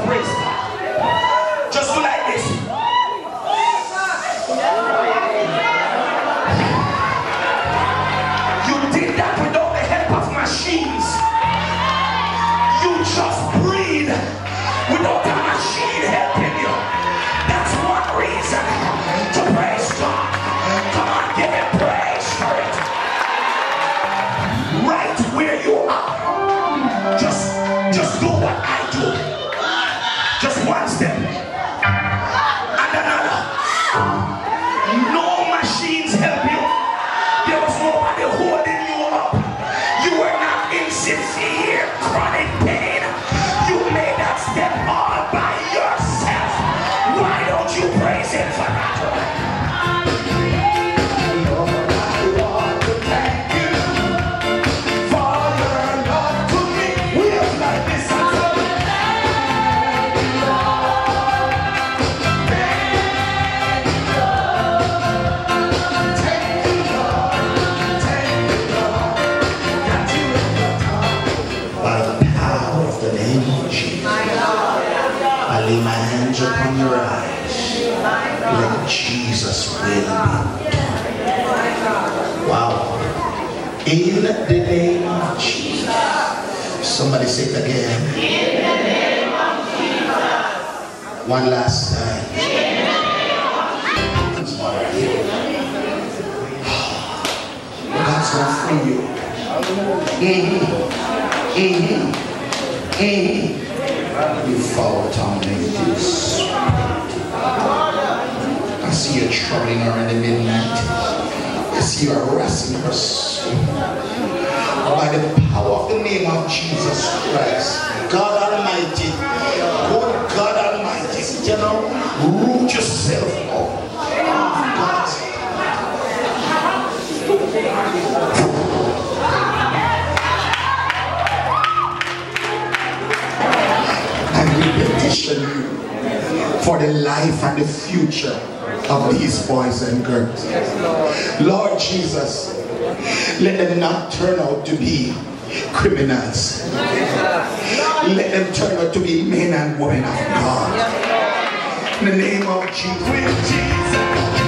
praise God. Just do like this. You did that without the help of machines. You just breathe without a machine helping you. That's one reason to praise God. Come on, give him praise for it. Right where you are. Just do what I do. Just one step and another. No machines help you. There was nobody holding you up. You were not in severe chronic pain. You made that step all by yourself. Why don't you praise him for that? Lay my hands upon your eyes. Let Jesus will be done. Wow. In the name of Jesus. Somebody say it again. In the name of Jesus. One last time. In the name of Jesus. God's going to free you. You foul tormentors. I see you troubling around the midnight. I see you harassing us. By the power of the name of Jesus Christ, God Almighty, good God Almighty, you know, root yourself out of God's. Petition you for the life and the future of these boys and girls. Lord Jesus, let them not turn out to be criminals. Let them turn out to be men and women of God. In the name of Jesus.